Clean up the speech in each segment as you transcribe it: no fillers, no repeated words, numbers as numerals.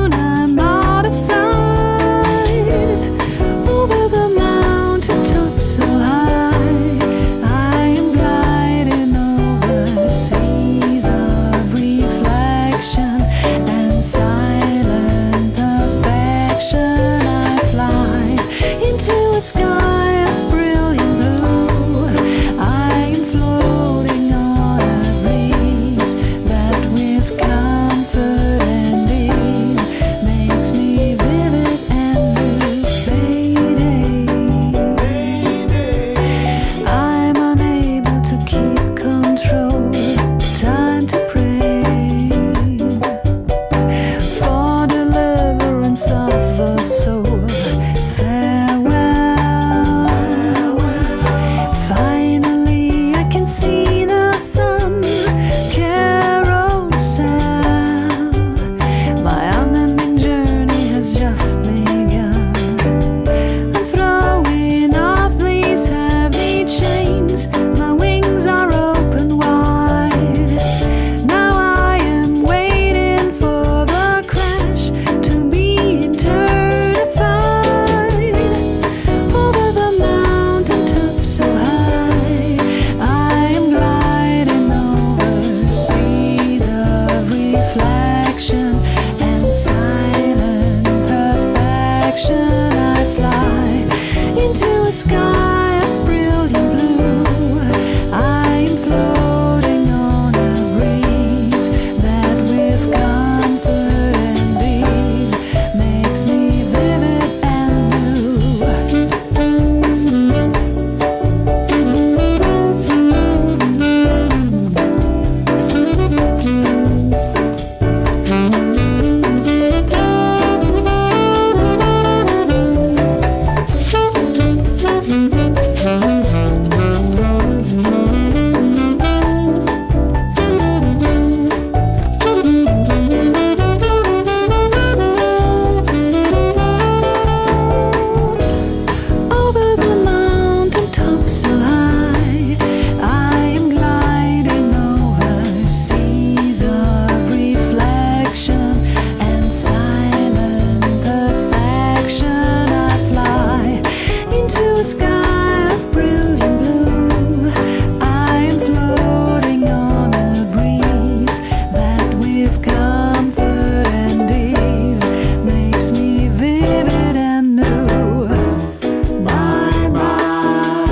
soon I'm out of sight. Over the mountain top so high, I am gliding over seas of reflection and silent perfection. I fly into a sky of brilliant blue. I am floating on a breeze that with comfort and ease makes me vivid and new. Mayday, I'm unable to keep control. Time to pray for deliverance of the soul. Finally, I can see the sun. Carousel, my unending journey has just begun. I'm throwing off these heavy chains. My wings are open wide. Now I am waiting for the crash to be terrified. Over the mountain top so high, I am gliding over seas of reflection and silent perfection. I fly into a sky of brilliant blue. I am floating on a breeze that with comfort and ease makes me vivid and new. Over the mountain top so high, I am gliding over seas of reflection and silent perfection. I fly into a sky of brilliant blue. I am floating on a breeze that with comfort and ease makes me vivid and new. Bye bye,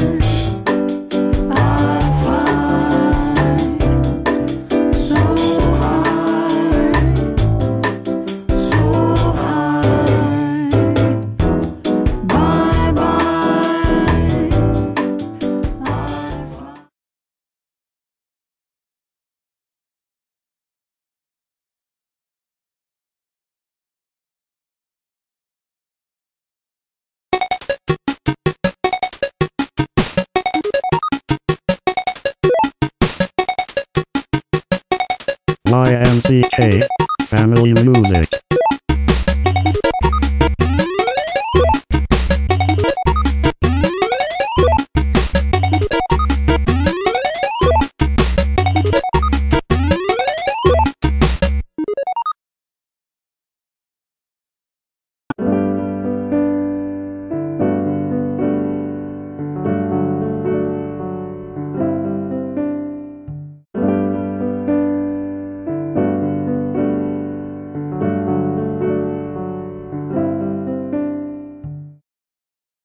I fly so high, so high. Bye bye, I fly. YMCK Family Music.